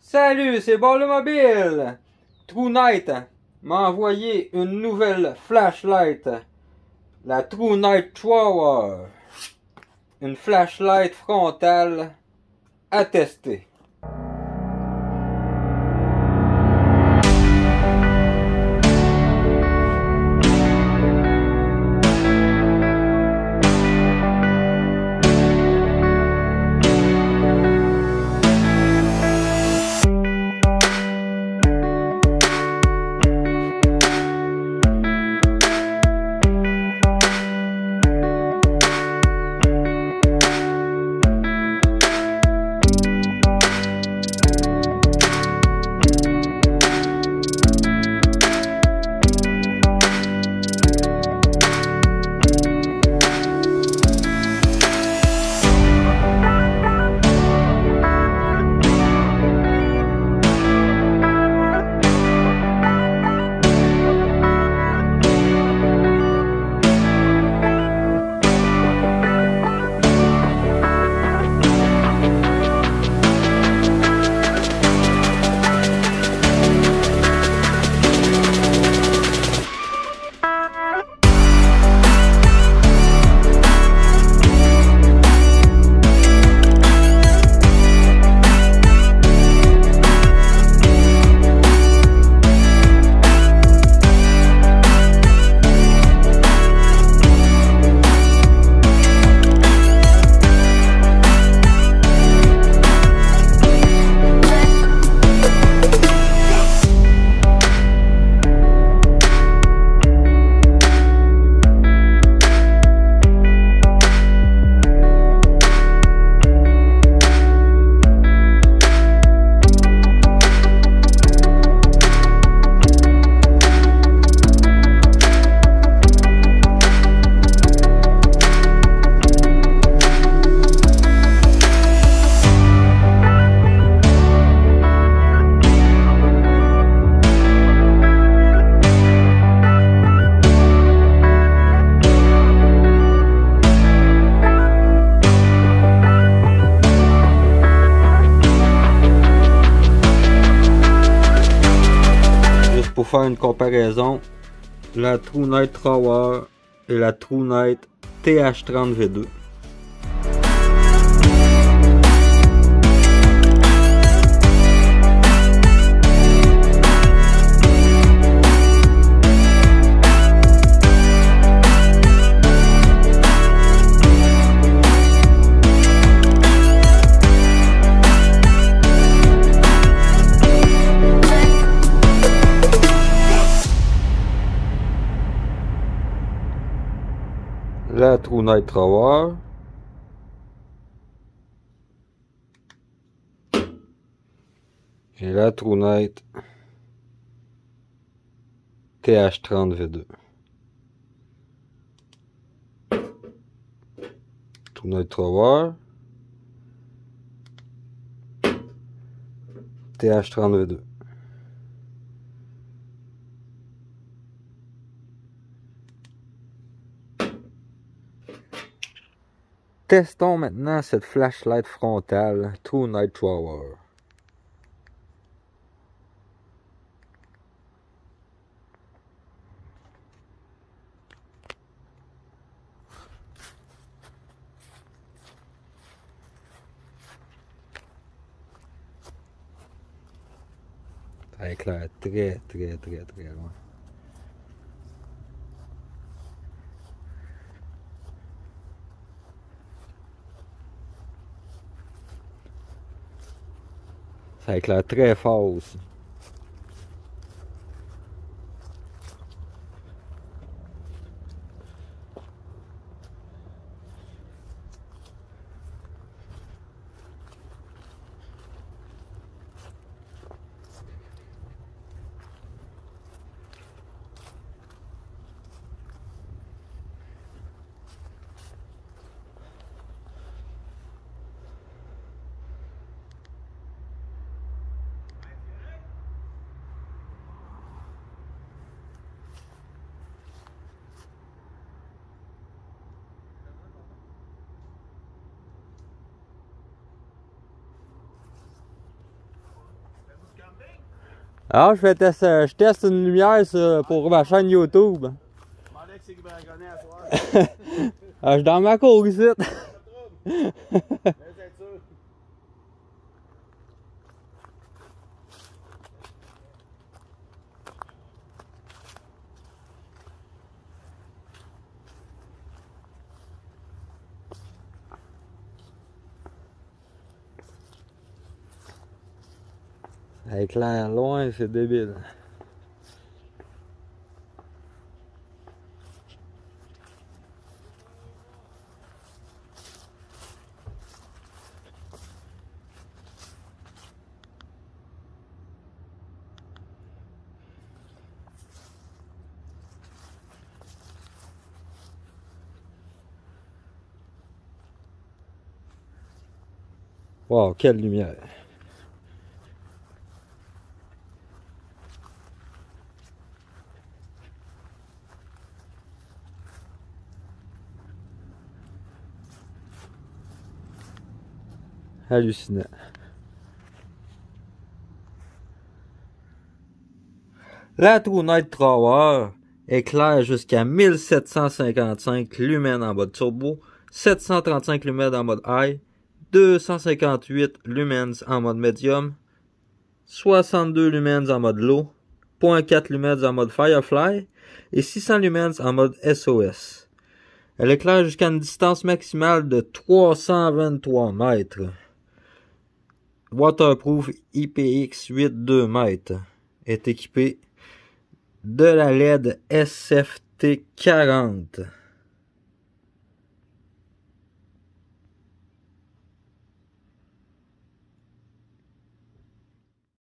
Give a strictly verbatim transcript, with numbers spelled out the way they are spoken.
Salut, c'est Ball Mobile. True Night m'a envoyé une nouvelle flashlight. La True Night trois. Une flashlight frontale à tester. Pour faire une comparaison, la True Night trois et la True Night T H trente V deux. La True Night trois et la True Night T H trente V deux. True Night trois, T H trente V deux. Testons maintenant cette flashlight frontale True Night trois. Ça éclaire très très très très loin. Ça éclaire très fort aussi. Alors, je fais test, je teste une lumière sur, pour ma chaîne YouTube. Ah, je suis dans ma cour ici. Ça éclaire loin, c'est débile. Wow, quelle lumière! Hallucinant. La True Night Tower éclaire jusqu'à mille sept cent cinquante-cinq lumens en mode turbo, sept cent trente-cinq lumens en mode high, deux cent cinquante-huit lumens en mode medium, soixante-deux lumens en mode low, zéro point quatre lumens en mode Firefly et six cents lumens en mode S O S. Elle éclaire jusqu'à une distance maximale de trois cent vingt-trois mètres. Waterproof I P X huit virgule deux mètres. Est équipée de la L E D S F T quarante.